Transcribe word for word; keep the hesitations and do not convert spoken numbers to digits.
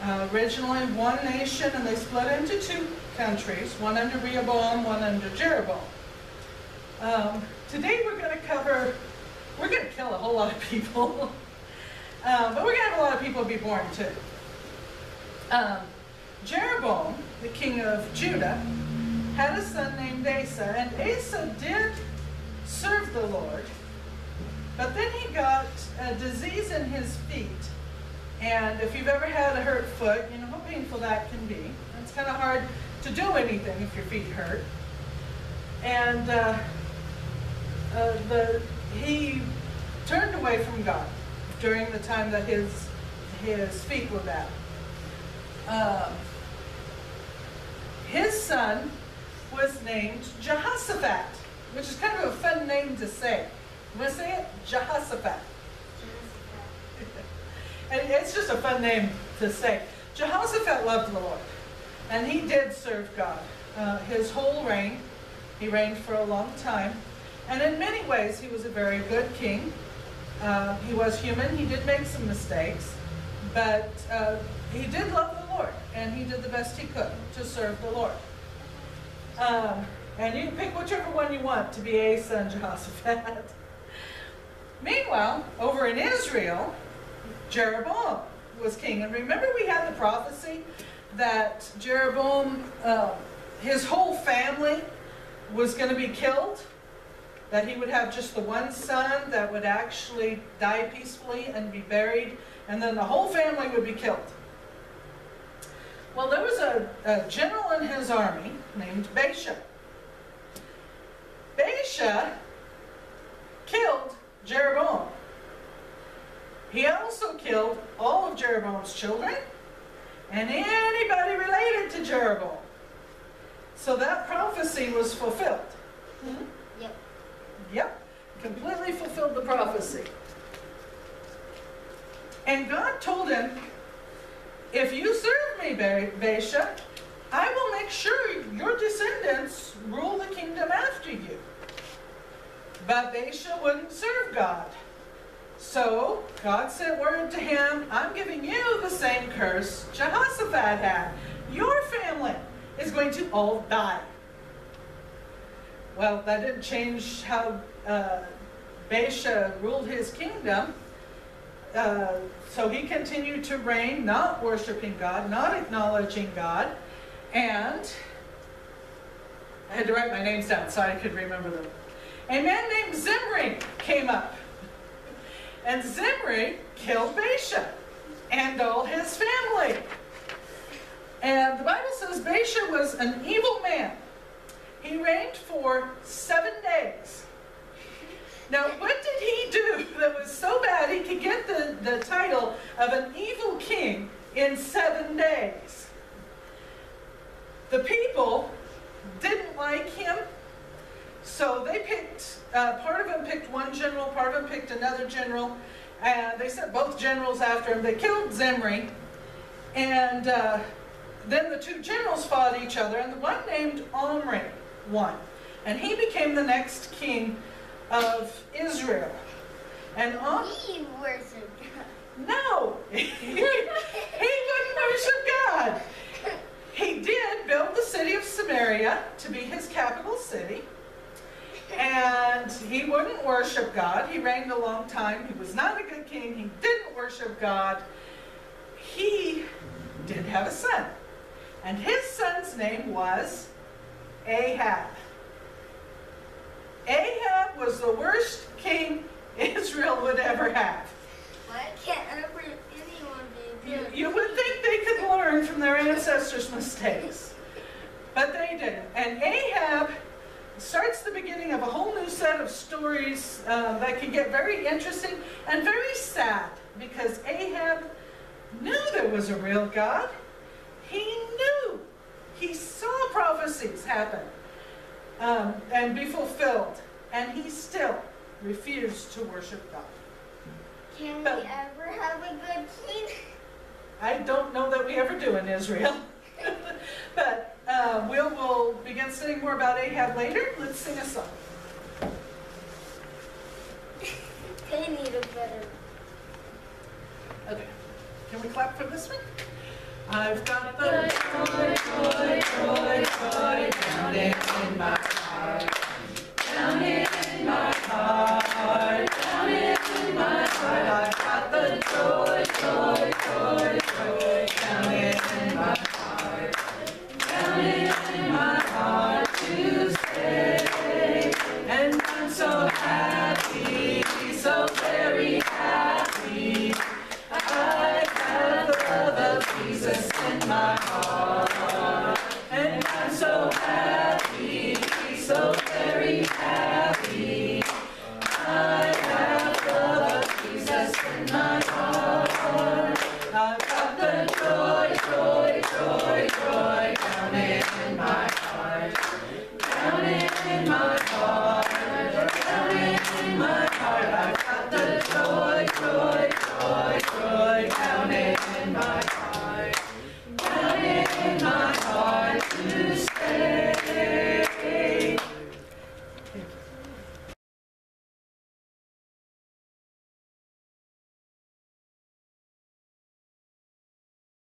Uh, originally one nation, and they split into two countries, one under Rehoboam, one under Jeroboam. Um, today we're going to cover, we're going to kill a whole lot of people, um, but we're going to have a lot of people be born too. Um, Jeroboam, the king of Judah, had a son named Asa, and Asa did serve the Lord, but then he got a disease in his feet. And if you've ever had a hurt foot, you know how painful that can be. It's kind of hard to do anything if your feet hurt. And uh, uh, the, he turned away from God during the time that his, his feet were bad. Uh, his son was named Jehoshaphat, which is kind of a fun name to say. You want to say it? Jehoshaphat. And it's just a fun name to say. Jehoshaphat loved the Lord, and he did serve God. Uh, his whole reign, he reigned for a long time, and in many ways he was a very good king. Uh, he was human, he did make some mistakes, but uh, he did love the Lord, and he did the best he could to serve the Lord. Um, and you can pick whichever one you want to be Asa and Jehoshaphat. Meanwhile, over in Israel, Jeroboam was king. And remember, we had the prophecy that Jeroboam, uh, his whole family was going to be killed, that he would have just the one son that would actually die peacefully and be buried, and then the whole family would be killed. Well, there was a, a general in his army named Baasha. Baasha killed Jeroboam. He also killed all of Jeroboam's children and anybody related to Jeroboam. So that prophecy was fulfilled. Hmm? Yep. Yep. Completely fulfilled the prophecy. And God told him, if you serve me, Baasha, I will make sure your descendants rule the kingdom after you. But Baasha wouldn't serve God. So God sent word to him, I'm giving you the same curse Jehoshaphat had. Your family is going to all die. Well, that didn't change how uh, Baasha ruled his kingdom. Uh, so he continued to reign, not worshiping God, not acknowledging God. And I had to write my names down so I could remember them. A man named Zimri came up. And Zimri killed Baasha and all his family. And the Bible says Baasha was an evil man. He reigned for seven days. Now, what did he do that was so bad he could get the, the title of an evil king in seven days? The people didn't like him. So they picked, uh, part of them picked one general, part of them picked another general, and they sent both generals after him. They killed Zimri, and uh, then the two generals fought each other, and the one named Omri won. And he became the next king of Israel. And Om- He worshipped God. No! he wouldn't worship God. He did build the city of Samaria to be his capital city. And he wouldn't worship God. He reigned a long time. He was not a good king. He didn't worship God. He did have a son. And his son's name was Ahab. Ahab was the worst king Israel would ever have. Why can't ever anyone be You, good? you would think they could learn from their ancestors' mistakes. But they didn't. And Ahab starts the beginning of a whole new set of stories uh, that can get very interesting and very sad, because Ahab knew there was a real God. He knew. He saw prophecies happen um, and be fulfilled, and he still refused to worship God. Can But- we ever have a good king? I don't know that we ever do in Israel. But uh, we'll, we'll begin studying more about Ahab later. Let's sing a song. They need a better. Okay. Can we clap for this one? I've got the joy, joy, joy, joy, joy.